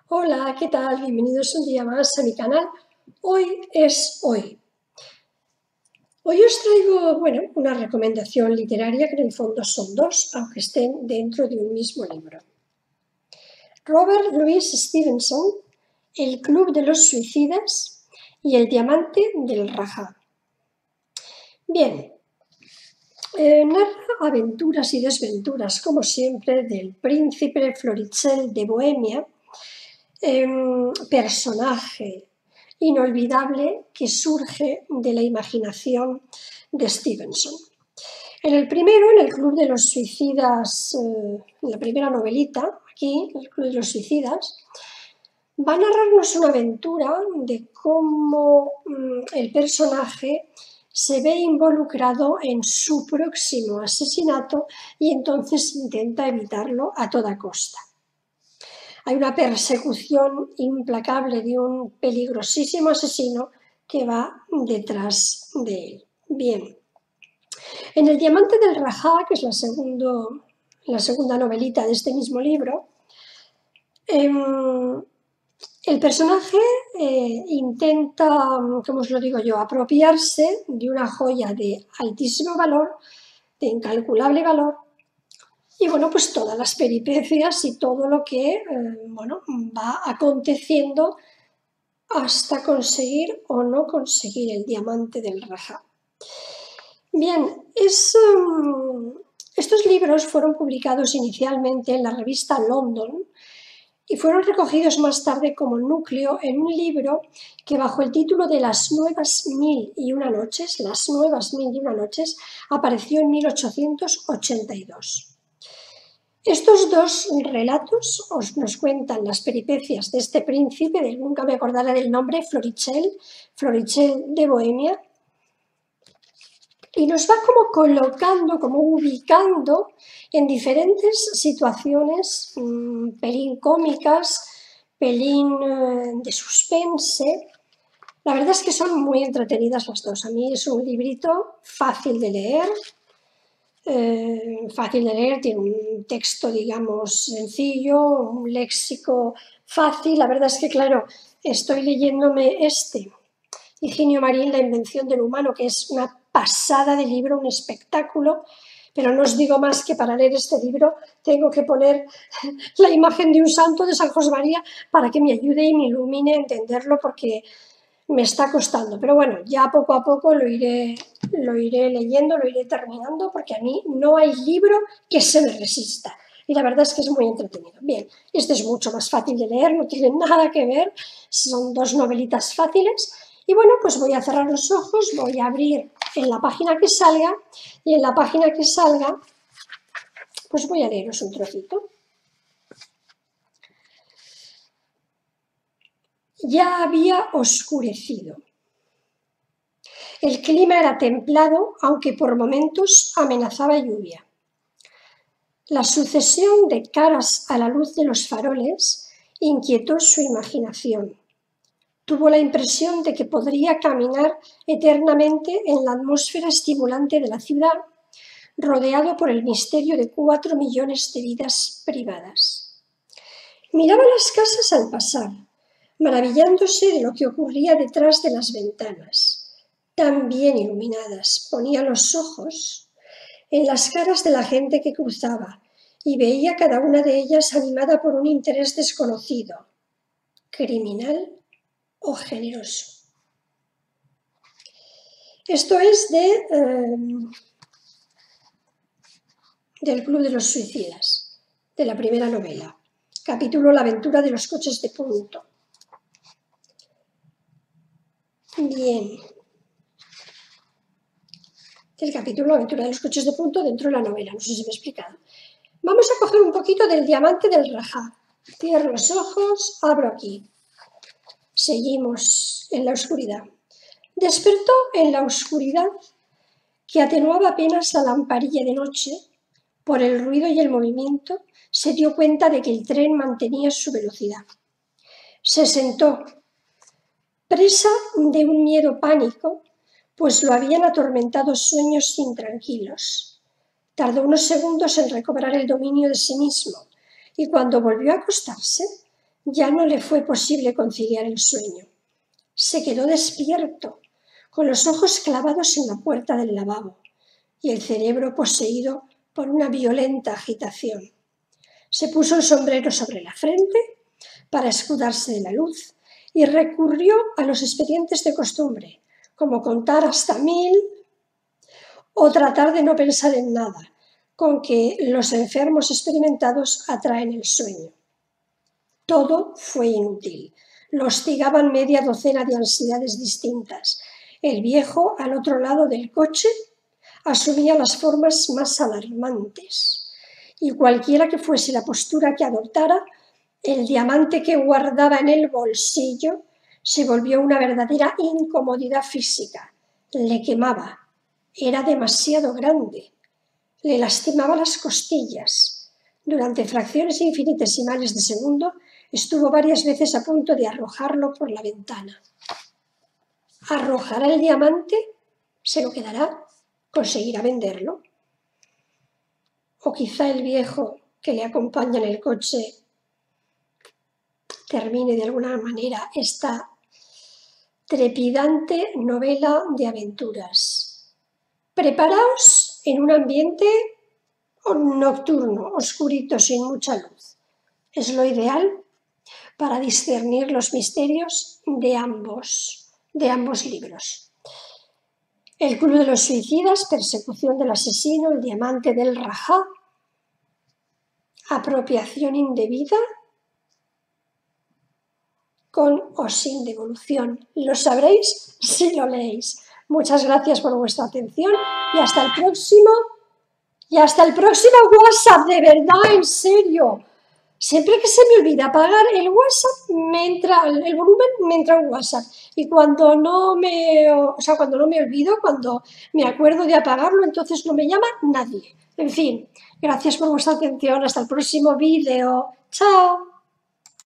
Hola, ¿qué tal? Bienvenidos un día más a mi canal. Hoy es hoy. Hoy os traigo, una recomendación literaria que en el fondo son dos, aunque estén dentro de un mismo libro. Robert Louis Stevenson, El Club de los Suicidas y El Diamante del Rajá. Bien, narra aventuras y desventuras, como siempre, del príncipe Florizel de Bohemia, personaje inolvidable que surge de la imaginación de Stevenson. En el primero, en el Club de los Suicidas, en la primera novelita, aquí, el Club de los Suicidas, va a narrarnos una aventura de cómo el personaje se ve involucrado en su próximo asesinato y entonces intenta evitarlo a toda costa. Hay una persecución implacable de un peligrosísimo asesino que va detrás de él. Bien, en El Diamante del Rajá, que es la segunda novelita de este mismo libro, el personaje intenta, como os lo digo yo, apropiarse de una joya de altísimo valor, de incalculable valor, y pues todas las peripecias y todo lo que va aconteciendo hasta conseguir o no conseguir el diamante del Rajá. Bien, estos libros fueron publicados inicialmente en la revista London y fueron recogidos más tarde como núcleo en un libro que bajo el título de Las Nuevas Mil y Una Noches, apareció en 1882. Estos dos relatos nos cuentan las peripecias de este príncipe, nunca me acordaré del nombre, Florizel de Bohemia, y nos va como colocando, como ubicando en diferentes situaciones, pelín cómicas, pelín de suspense. La verdad es que son muy entretenidas las dos. A mí es un librito fácil de leer, tiene un texto, digamos, sencillo, un léxico fácil. La verdad es que, claro, estoy leyéndome Higinio Marín, La invención del humano, que es una pasada de libro, un espectáculo, pero no os digo más que para leer este libro tengo que poner la imagen de un santo de San José María para que me ayude y me ilumine a entenderlo, porque me está costando, pero bueno, ya poco a poco lo iré leyendo, lo iré terminando, porque a mí no hay libro que se me resista. Y la verdad es que es muy entretenido. Bien, este es mucho más fácil de leer, no tiene nada que ver, son dos novelitas fáciles. Y pues voy a cerrar los ojos, voy a abrir en la página que salga, y en la página que salga, pues voy a leeros un trocito. Ya había oscurecido. El clima era templado, aunque por momentos amenazaba lluvia. La sucesión de caras a la luz de los faroles inquietó su imaginación. Tuvo la impresión de que podría caminar eternamente en la atmósfera estimulante de la ciudad, rodeado por el misterio de 4 millones de vidas privadas. Miraba las casas al pasar, maravillándose de lo que ocurría detrás de las ventanas, tan bien iluminadas. Ponía los ojos en las caras de la gente que cruzaba y veía cada una de ellas animada por un interés desconocido, criminal o generoso. Esto es del Club de los Suicidas, de la primera novela. Capítulo La aventura de los coches de punto. Bien. El capítulo La aventura de los coches de punto dentro de la novela, no sé si me he explicado. Vamos a coger un poquito del diamante del Rajá. Cierro los ojos, abro aquí. Seguimos en la oscuridad. Despertó en la oscuridad que atenuaba apenas la lamparilla de noche. Por el ruido y el movimiento se dio cuenta de que el tren mantenía su velocidad. Se sentó, presa de un miedo pánico, pues lo habían atormentado sueños intranquilos. Tardó unos segundos en recobrar el dominio de sí mismo y cuando volvió a acostarse Ya no le fue posible conciliar el sueño. Se quedó despierto, con los ojos clavados en la puerta del lavabo y el cerebro poseído por una violenta agitación. Se puso el sombrero sobre la frente para escudarse de la luz y recurrió a los expedientes de costumbre, como contar hasta 1000 o tratar de no pensar en nada, con que los enfermos experimentados atraen el sueño. Todo fue inútil. Lo hostigaban media docena de ansiedades distintas. El viejo, al otro lado del coche, asumía las formas más alarmantes. Y cualquiera que fuese la postura que adoptara, el diamante que guardaba en el bolsillo se volvió una verdadera incomodidad física. Le quemaba. Era demasiado grande. Le lastimaba las costillas. Durante fracciones infinitesimales de segundo, estuvo varias veces a punto de arrojarlo por la ventana. ¿Arrojará el diamante? ¿Se lo quedará? ¿Conseguirá venderlo? O quizá el viejo que le acompaña en el coche termine de alguna manera esta trepidante novela de aventuras. Preparaos en un ambiente nocturno, oscurito, sin mucha luz. Es lo ideal para discernir los misterios de ambos libros. El Club de los Suicidas, Persecución del Asesino, El Diamante del Rajá, Apropiación indebida, con o sin devolución. Lo sabréis si lo leéis. Muchas gracias por vuestra atención y hasta el próximo WhatsApp, de verdad, en serio. Siempre que se me olvida apagar el WhatsApp, el volumen, me entra un WhatsApp. Y cuando no me olvido, cuando me acuerdo de apagarlo, entonces no me llama nadie. En fin, gracias por vuestra atención. Hasta el próximo vídeo. Chao.